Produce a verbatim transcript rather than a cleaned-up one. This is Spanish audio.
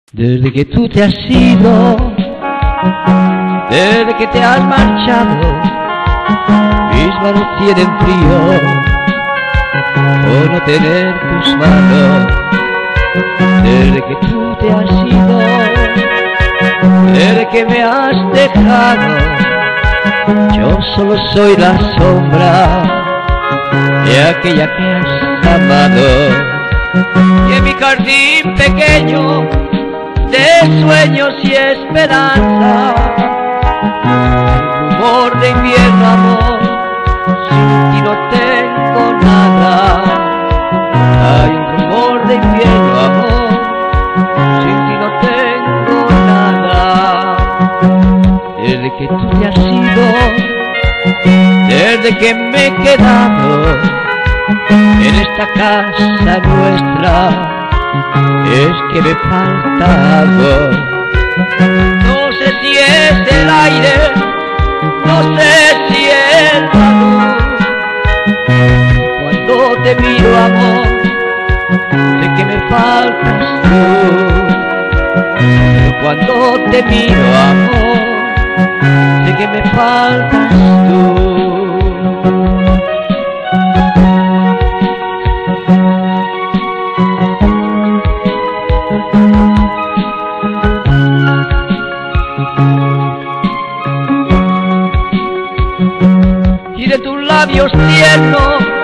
Desde que tú te has ido, desde que te has marchado, mis manos tienen frío por no tener tus manos. Desde que tú te has ido, desde que me has dejado, yo solo soy la sombra de aquella que has amado. Y en mi jardín pequeño de sueños y esperanza, rumor de invierno, amor, sin ti no tengo nada. Hay un rumor de invierno, amor, sin ti no tengo nada. Desde que tú te has ido, desde que me he quedado en esta casa nuestra, es que me falta algo. No sé si es el aire, no sé si es la luz. Cuando te miro, amor, sé que me faltas tú. Pero cuando te miro, amor, sé que me faltas tú. Y de tus labios tiernos